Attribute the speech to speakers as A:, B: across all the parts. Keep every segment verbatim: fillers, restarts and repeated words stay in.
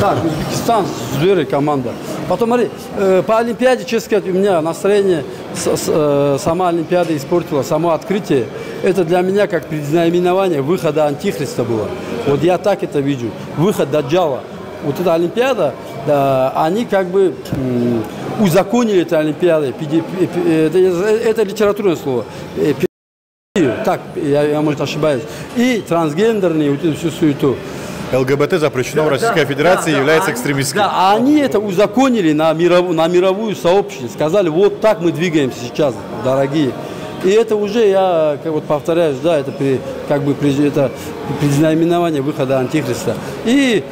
A: Да, Узбекистан, зверы команда. Потом, смотри, э, по Олимпиаде, честно сказать, у меня настроение, с, с, э, сама Олимпиада испортила, само открытие. Это для меня как предзнаменование выхода Антихриста было. Вот я так это вижу. Выход Даджала. Вот эта Олимпиада, да, они как бы м, узаконили эту Олимпиаду. Это, это литературное слово. Так, я, я, может, ошибаюсь. И трансгендерные, вот эту всю суету.
B: ЛГБТ запрещено
A: да,
B: в Российской
A: да,
B: Федерации,
A: да,
B: является
A: да,
B: экстремистским.
A: Да, а они это узаконили на мировую, на мировую сообщество. Сказали, вот так мы двигаемся сейчас, дорогие. И это уже, я как вот повторяюсь, да, это при, как бы это предзнаменование выхода Антихриста. И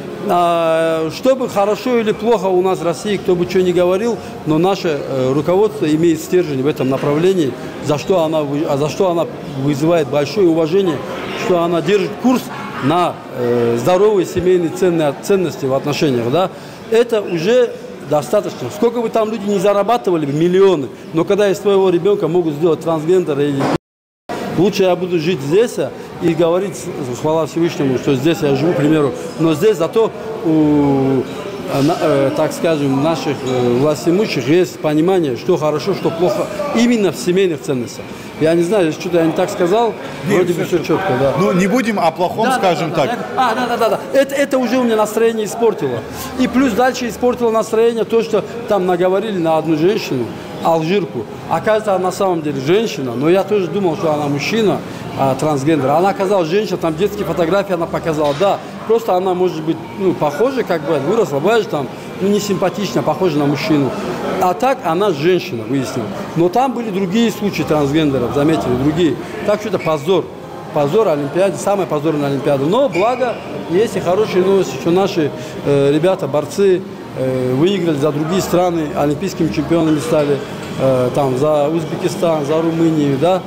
A: а, чтобы хорошо или плохо у нас в России, кто бы что ни говорил, но наше э, руководство имеет стержень в этом направлении, за что она, за что она вызывает большое уважение, что она держит курс на э, здоровые семейные ценные, ценности в отношениях, да, это уже достаточно. Сколько бы там люди не зарабатывали, миллионы, но когда из твоего ребенка могут сделать трансгендера, или лучше я буду жить здесь и говорить, хвала Всевышнему, что здесь я живу, к примеру, но здесь зато у, э, так скажем, наших э, властимущих есть понимание, что хорошо, что плохо, именно в семейных ценностях. Я не знаю, если что-то я не так сказал, нет, вроде бы все четко, да.
B: Ну, не будем о плохом, да, скажем
A: да, да,
B: так.
A: Да, а, да, да, да, да. Это, это уже у меня настроение испортило. И плюс дальше испортило настроение то, что там наговорили на одну женщину, алжирку. Оказывается, она на самом деле женщина, но я тоже думал, что она мужчина, а, трансгендер. Она оказалась женщина, там детские фотографии она показала, да. Просто она может быть, ну, похожа, как бы, выросла, бывает, там, ну, не симпатична, похожа на мужчину. А так она женщина, выяснил. Но там были другие случаи трансгендеров, заметили, другие. Так что это позор. Позор Олимпиады, самая позорная Олимпиада. Но благо, есть и хорошие новости, что наши э, ребята, борцы, э, выиграли за другие страны, олимпийскими чемпионами стали, э, там, за Узбекистан, за Румынию, да.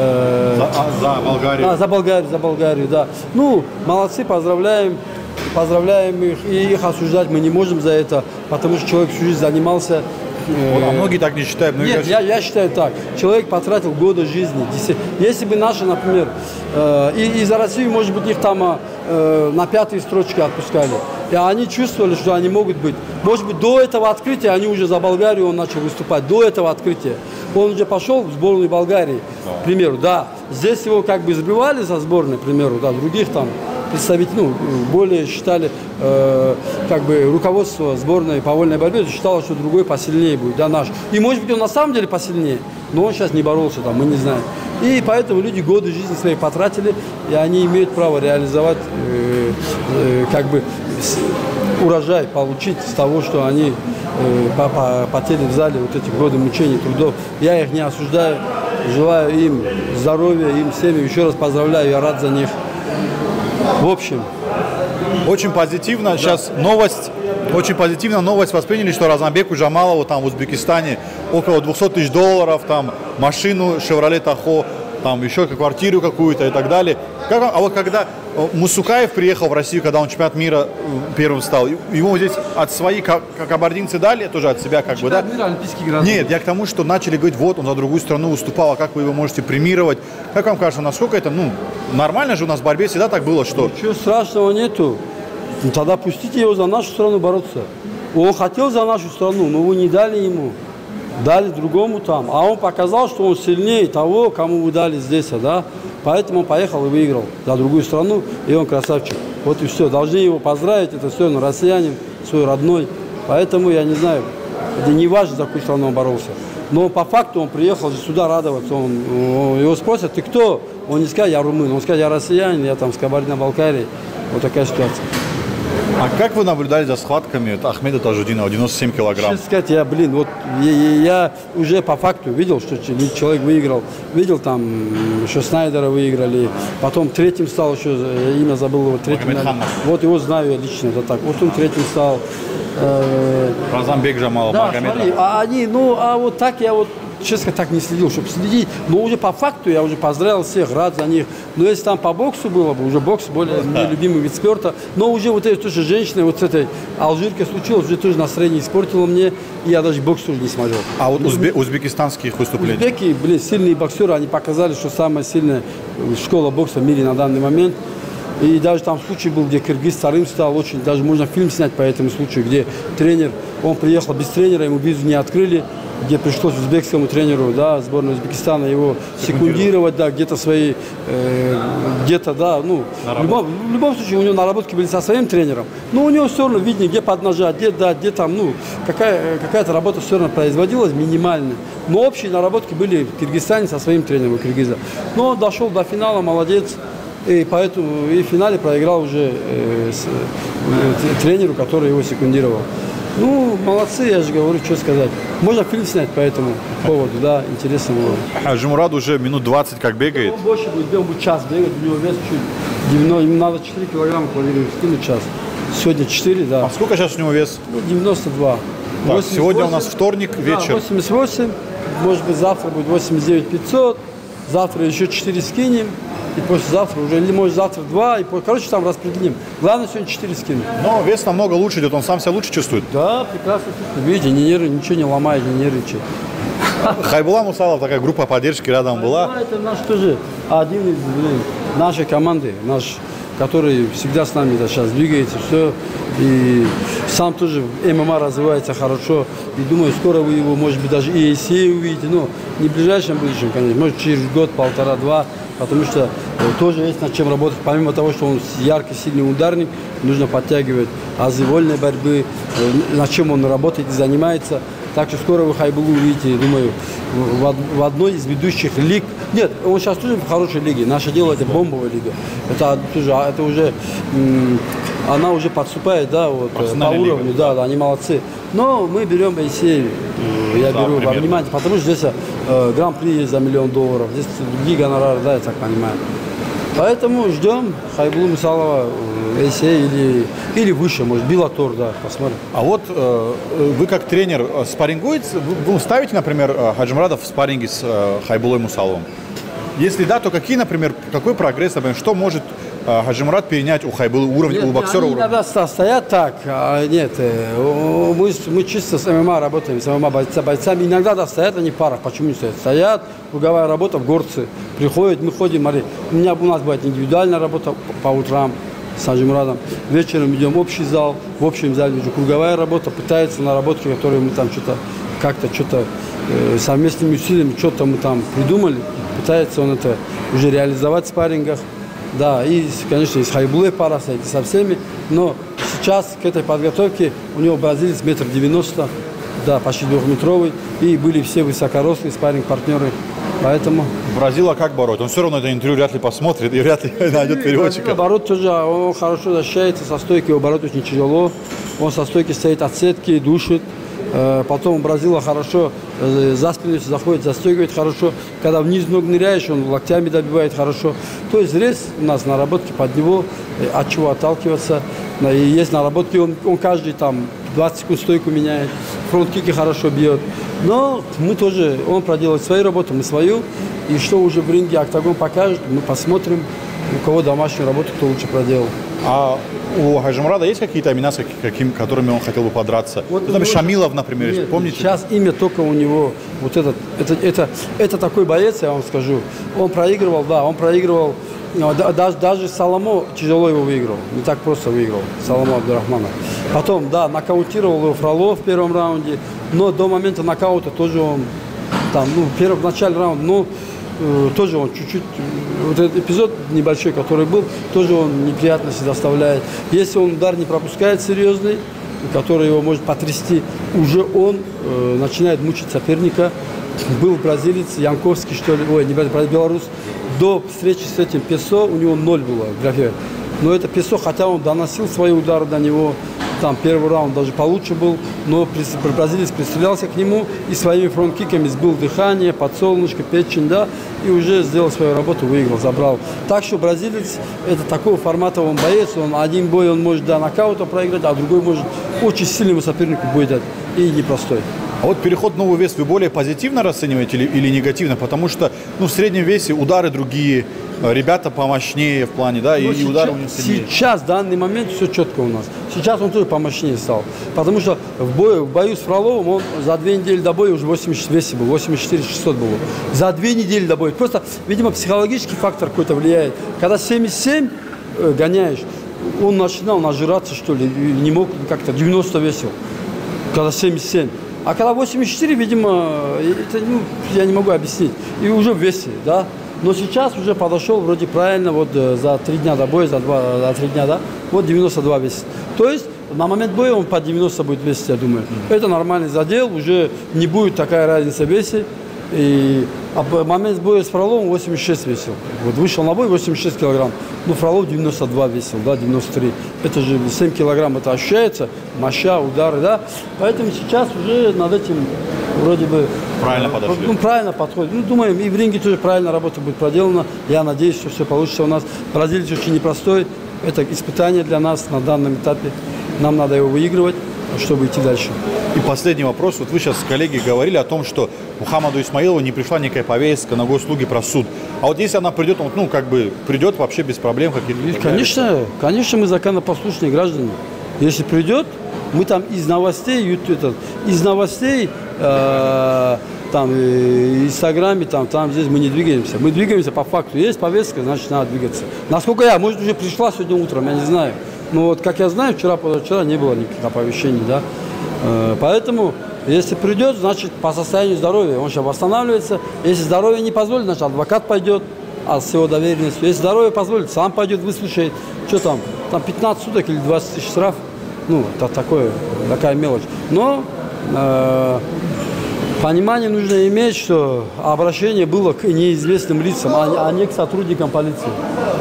A: Э,
B: за, а, за Болгарию.
A: А, за Болгарию, за Болгарию, да. Ну, молодцы, поздравляем. Поздравляем их, и их осуждать мы не можем за это, потому что человек всю жизнь занимался.
B: Вот, а многие так не считают.
A: Нет, кажется... я, я считаю так. Человек потратил годы жизни. Если бы наши, например, э, и, и за Россию, может быть, их там э, на пятой строчке отпускали. И они чувствовали, что они могут быть. Может быть, до этого открытия они уже за Болгарию он начал выступать. До этого открытия. Он уже пошел в сборную Болгарии, к примеру, да. Здесь его как бы сбивали за сборной, к примеру, да, других там представить, ну, более считали, э, как бы руководство сборной по вольной борьбе считало, что другой посильнее будет, да, наш. И может быть он на самом деле посильнее, но он сейчас не боролся там, мы не знаем. И поэтому люди годы жизни своей потратили, и они имеют право реализовать, э, э, как бы, урожай получить с того, что они э, потели в зале вот эти годы мучений, трудов. Я их не осуждаю, желаю им здоровья, им семьям, еще раз поздравляю, я рад за них. В общем,
B: очень позитивно.
A: Да.
B: Сейчас новость, очень позитивно новость восприняли, что Розанбеку Джамалову там в Узбекистане около двухсот тысяч долларов, там машину Chevrolet Tahoe, там еще квартиру какую-то и так далее. Как, а вот когда Мусукаев приехал в Россию, когда он чемпионат мира первым стал, ему здесь от своих, как кабардинцы дали, тоже от себя как чемпионат бы, да?
A: Мира, олимпийский граждан.
B: Нет, я к тому, что начали говорить, вот он за другую страну выступал, а как вы его можете премировать? Как вам кажется, насколько это, ну, нормально же у нас в борьбе всегда так было, что...
A: Ничего страшного нету. Ну, тогда пустите его за нашу страну бороться. Он хотел за нашу страну, но вы не дали ему. Дали другому там. А он показал, что он сильнее того, кому вы дали здесь, да? Поэтому он поехал и выиграл за другую страну, и он красавчик. Вот и все. Должны его поздравить, это все, он россиянин, свой родной. Поэтому, я не знаю, это не важно, за какую страну он боролся. Но по факту он приехал же сюда радоваться. Он, он, его спросят, ты кто? Он не скажет, я румын. Он скажет, я россиянин, я там с Кабардино-Балкарии. Вот такая ситуация.
B: А как вы наблюдали за схватками Ахмеда Тажудинова, девяносто семь килограмм?
A: Честно сказать, я, блин, вот я, я уже по факту видел, что человек выиграл. Видел там, что Снайдера выиграли. Потом третьим стал, еще имя забыл его, третьим. Вот его знаю я лично, это так. Вот он третьим стал. Э,
B: Розанбек Джамалов,
A: да,
B: Магомед.
A: смотри, а они, ну, а вот так я вот, честно, так не следил, чтобы следить. Но уже по факту я уже поздравил всех, рад за них. Но если там по боксу было бы, уже бокс более да. Мне любимый вид спорта. Но уже вот этой тоже женщиной, вот с этой алжиркой случилось, уже тоже настроение испортило мне. И я даже бокс уже не смотрел.
B: А вот узбе узбекистанских выступлений?
A: Узбеки, блин, сильные боксеры, они показали, что самая сильная школа бокса в мире на данный момент. И даже там случай был, где киргиз вторым стал, очень, даже можно фильм снять по этому случаю, где тренер, он приехал без тренера, ему визу не открыли, где пришлось узбекскому тренеру, да, сборной Узбекистана его секундировать, да, где-то свои, э, где-то, да, ну, в любом, в любом случае у него наработки были со своим тренером, но у него все равно видно, где поднажать, где, да, где там, ну, какая, какая-то работа все равно производилась минимальная, но общие наработки были в Киргизстане со своим тренером у киргиза. Но он дошел до финала, молодец, и поэтому и в финале проиграл уже э, с, э, тренеру, который его секундировал. Ну, молодцы, я же говорю, что сказать. Можно фильм снять по этому поводу, да, интересно было.
B: А Жумурад уже минут двадцать как бегает?
A: Он больше будет, он будет час бегать, у него вес чуть девяносто, ему надо четыре килограмма планировать, скинуть час. Сегодня четыре, да.
B: А сколько сейчас у него вес?
A: Ну, девяносто два.
B: Так, восемьдесят восемь, сегодня у нас вторник, вечер.
A: Да, восемьдесят восемь, может быть, завтра будет восемьдесят девять пятьсот, завтра еще четыре скинем. И послезавтра уже, или может завтра два, и, короче, там распределим. Главное, сегодня четыре скинуть.
B: Но вес намного лучше идет, он сам себя лучше чувствует.
A: Да, прекрасно чувствует. Видите, не нерв, ничего не ломает, не нервничает.
B: Хайбулла Мусалов, такая группа поддержки рядом была.
A: Да, это наш тоже один из, блин, нашей команды, наш, который всегда с нами да, сейчас двигается, все. И сам тоже ММА развивается хорошо. И думаю, скоро вы его, может быть, даже и эй си эй увидите. Но не в ближайшем будущем, конечно, может, через год, полтора-два. Потому что э, тоже есть над чем работать. Помимо того, что он яркий, сильный ударник, нужно подтягивать азы вольной борьбы, э, над чем он работает и занимается. Так что скоро вы Хайбулу увидите, думаю, в, в одной из ведущих лиг. Нет, он сейчас тоже в хорошей лиге. Наше дело это бомбовая лига. Это, тоже, это уже, м, она уже подступает, да, вот, по уровню, да, да, они молодцы. Но мы берем эй си эй, я да, беру во внимание, потому что здесь э, гран-при есть за миллион долларов, здесь другие гонорары, да, я так понимаю. Поэтому ждем Хайбулу Мусалова, эй си эй или, или выше, может, Беллатор, да, посмотрим.
B: А вот э, вы как тренер спаррингуете, вы ставите, например, Хаджимурадов в спарринге с э, Хайбулой Мусаловым? Если да, то какие, например, какой прогресс, например, что может э, Хаджимурад перенять у Хайбулы уровня, у боксера?
A: Они иногда стоят так, а нет, э, мы, мы чисто с ММА работаем, с ММА бойца, бойцами, иногда да, стоят они в парах, почему не стоят? Стоят, круговая работа в горце, приходят, мы ходим, смотри, у меня у нас бывает индивидуальная работа по, по утрам с Хаджимурадом, вечером идем в общий зал, в общем зале уже круговая работа, пытается наработки, которые мы там что-то, как-то что-то э, совместными усилиями, что-то мы там придумали, пытается он это уже реализовать в спаррингах. Да, и, конечно, с Хайбулой пара сойти со всеми, но сейчас к этой подготовке у него бразилец метр девяносто, да, почти двухметровый, и были все высокорослые спарринг-партнеры, поэтому...
B: Бразила как бороть? Он все равно это интервью вряд ли посмотрит и вряд ли найдет переводчика.
A: Оборот тоже, он хорошо защищается, со стойки оборот очень тяжело, он со стойки стоит от сетки, душит. Потом Бразила хорошо за спину заходит, застегивает хорошо. Когда вниз ног ныряешь, он локтями добивает хорошо. То есть рез у нас наработки под него, от чего отталкиваться. И есть наработки, он, он каждый там двадцать секунд стойку меняет, фронт-кики хорошо бьет. Но мы тоже, он проделает свою работу, мы свою. И что уже в ринге октагон покажет, мы посмотрим, у кого домашнюю работу, кто лучше проделал.
B: А у Хаджимурада есть какие-то имена, с каким, которыми он хотел бы подраться? Вот, ну, там Шамилов, например, нет, помните?
A: Сейчас имя только у него, вот этот, это, это, это такой боец, я вам скажу. Он проигрывал, да, он проигрывал, даже, даже Саламо тяжело его выиграл, не так просто выиграл, Саламо Абдурахмана. Потом, да, нокаутировал его Фролов в первом раунде, но до момента нокаута тоже он, там, ну, в первом, в начале раунда, ну, тоже он чуть-чуть, вот этот эпизод небольшой, который был, тоже он неприятности доставляет. Если он удар не пропускает серьезный, который его может потрясти, уже он э, начинает мучить соперника. Был бразилец, Янковский, что ли, ой, не белорус, до встречи с этим Песо у него ноль было в графе. Но это Песо, хотя он доносил свои удары до него, там первый раунд даже получше был, но бразилец пристрелялся к нему и своими фронт-киками сбил дыхание, подсолнышко, печень, да, и уже сделал свою работу, выиграл, забрал. Так что бразилец это такого формата он боец, он один бой он может до нокаута проиграть, а другой может очень сильному сопернику бой дать и непростой.
B: А вот переход в новый вес вы более позитивно расцениваете или, или негативно? Потому что ну, в среднем весе удары другие, ребята помощнее в плане, да, и,
A: сейчас,
B: и удары у них сильнее.
A: Сейчас, в данный момент, все четко у нас. Сейчас он тоже помощнее стал. Потому что в бою, в бою с Фроловым он за две недели до боя уже восемьдесят весе был, восемьдесят четыре шестьсот было. За две недели до боя. Просто, видимо, психологический фактор какой-то влияет. Когда семьдесят семь, э, гоняешь. Он начинал нажираться, что ли, не мог как-то, девяносто весил, когда семьдесят семь. А когда восемьдесят четыре, видимо, это, ну, я не могу объяснить, и уже в весе, да. Но сейчас уже подошел вроде правильно, вот за три дня до боя, за, два, за три дня, да, вот девяносто два весит. То есть на момент боя он по девяносто будет весить, я думаю. Это нормальный задел, уже не будет такая разница в весе. И, а в момент боя с Фроловым восемьдесят шесть весил. Вот вышел на бой восемьдесят шесть килограмм. Ну, Фролов девяносто два весил, да, девяносто три. Это же семь килограмм, это ощущается, моща, удары, да. Поэтому сейчас уже над этим вроде бы...
B: Правильно подошли.
A: Ну, правильно подходит. Ну, думаем, и в ринге тоже правильно работа будет проделана. Я надеюсь, что все получится у нас. Бразилец очень непростой. Это испытание для нас на данном этапе. Нам надо его выигрывать, чтобы идти дальше.
B: И последний вопрос. Вот вы сейчас с коллегой говорили о том, что Мухаммаду Исмаилову не пришла никакая повестка на госуслуги про суд. А вот если она придет, он, ну, как бы, придет вообще без проблем каких-то...
A: Конечно, конечно, мы законопослушные граждане. Если придет, мы там из новостей, этот, из новостей, э, там, э, Инстаграме, там, там, здесь мы не двигаемся. Мы двигаемся по факту. Есть повестка, значит, надо двигаться. Насколько я, может, уже пришла сегодня утром, я не знаю. Но вот, как я знаю, вчера, позавчера не было никаких оповещений, да. Э, поэтому, если придет, значит, по состоянию здоровья. Он сейчас восстанавливается. Если здоровье не позволит, значит, адвокат пойдет, а с его доверенностью. Если здоровье позволит, сам пойдет, выслушает. Что там? Там пятнадцать суток или двадцать тысяч штраф. Ну, это такое, такая мелочь. Но э, понимание нужно иметь, что обращение было к неизвестным лицам, а, а не к сотрудникам полиции.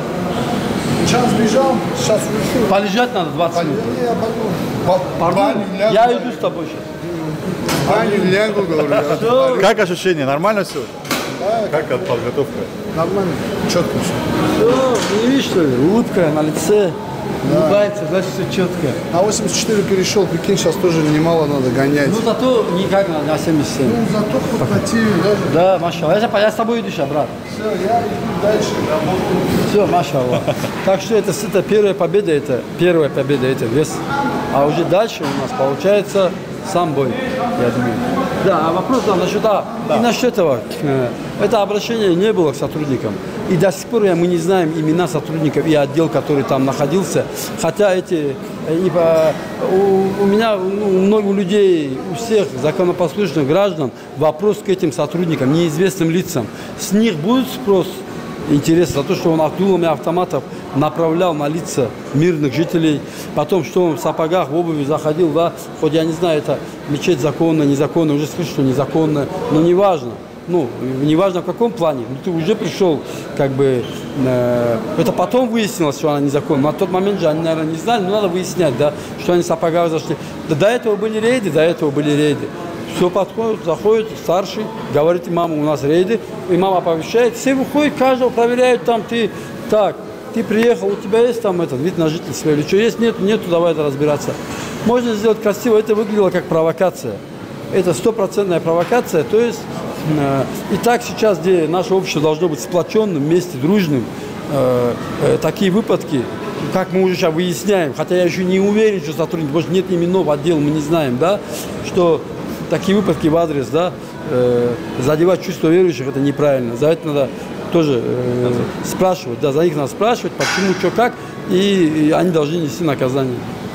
C: Сейчас бежал, сейчас вышел.
A: Полежать надо двадцать минут. Пардон, я иду с тобой сейчас.
C: Баню лягу, говорю.
B: Как ощущение? Нормально все?
C: Да.
B: Как от подготовка?
C: Нормально, четко все.
A: Все, не видишь, что ли? Улыбка на лице. Улыбается, значит, все четко.
C: На восемьдесят четыре перешел, прикинь, сейчас тоже немало надо гонять.
A: Ну, зато никак на, на семьдесят семь.
C: Ну, зато подхватили даже.
A: Да, машалла. Я, я с тобой иду сейчас, брат.
C: Все, я иду дальше, работаю.
A: Все, машалла. Так что это, это первая победа, это первая победа, это вес. А уже дальше у нас получается сам бой, я думаю. Да, а вопрос да, насчет, а, да. И насчет этого. Э, это обращение не было к сотрудникам. И до сих пор мы не знаем имена сотрудников и отдел, который там находился. Хотя эти, и, у, у меня, у многих людей, у всех законопослушных граждан вопрос к этим сотрудникам, неизвестным лицам. С них будет спрос, интерес за то, что он дулами автоматов направлял на лица мирных жителей. Потом, что он в сапогах, в обуви заходил, да, хоть я не знаю, это мечеть законно, незаконно, уже слышу, что незаконно, но неважно. Ну, неважно в каком плане, но ты уже пришел, как бы, э, это потом выяснилось, что она незаконна. На тот момент же они, наверное, не знали, но надо выяснять, да, что они в сапогах зашли. Да, до этого были рейды, до этого были рейды. Все подходит, заходит старший, говорит имаму, у нас рейды, имам оповещает, все выходят, каждого проверяют там, ты, так, ты приехал, у тебя есть там этот вид на жительство или что есть, нет, нету, давай это разбираться. Можно сделать красиво, это выглядело как провокация. Это стопроцентная провокация, то есть э, и так сейчас, где наше общество должно быть сплоченным, вместе, дружным, э, э, такие выпадки, как мы уже сейчас выясняем, хотя я еще не уверен, что сотрудник, может нет именного отдела, мы не знаем, да, что такие выпадки в адрес, да, э, задевать чувства верующих, это неправильно, за это надо тоже э, спрашивать, да, за них надо спрашивать, почему, что, как, и, и они должны нести наказание.